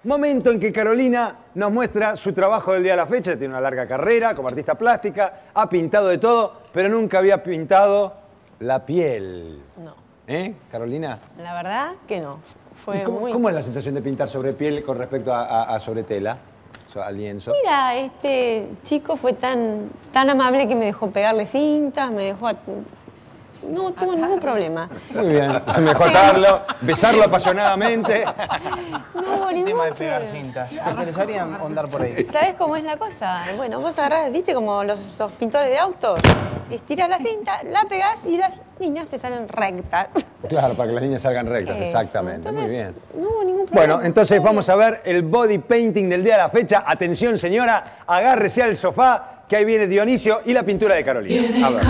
Momento en que Carolina nos muestra su trabajo del día de la fecha. Tiene una larga carrera como artista plástica, ha pintado de todo, pero nunca había pintado la piel. No. ¿Eh, Carolina? La verdad que no. Fue ¿Cómo es la sensación de pintar sobre piel con respecto a sobre tela, al lienzo? Mira, este chico fue tan amable que me dejó pegarle cintas, me dejó... No tuvo ningún problema. Muy bien. Se me dejó atarlo, besarlo apasionadamente. No hubo ningún tema de pegar problema. cintas. Me interesaría andar por ahí. ¿Sabes cómo es la cosa? Bueno, vos agarrás, ¿viste? Como los pintores de autos. Estirás la cinta, la pegás y las líneas te salen rectas. Claro, para que las líneas salgan rectas, Eso. exactamente. Entonces, muy bien. No hubo ningún problema. Bueno, entonces vamos a ver el body painting del día de la fecha. Atención, señora, agárrese al sofá, que ahí viene Dionisio y la pintura de Carolina. A ver.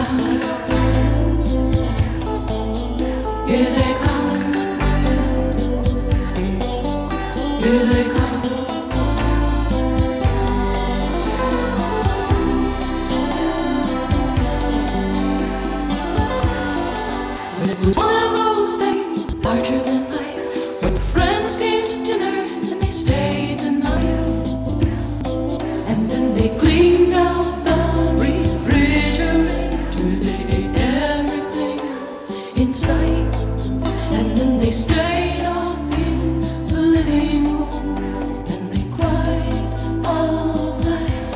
Here they come. Here they come. It was one of those days, larger than life, when friends came to dinner and they stayed the night. And then they cleaned out the refrigerator, they ate everything in sight. And then they stayed up in the living room and they cried all night.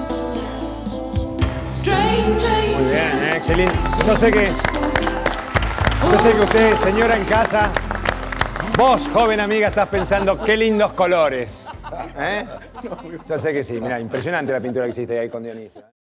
Strange. Muy bien, qué lindo. Yo sé que usted, señora en casa, vos, joven amiga, estás pensando qué lindos colores. ¿Eh? Yo sé que sí, mira, impresionante la pintura que hiciste ahí con Dionisio.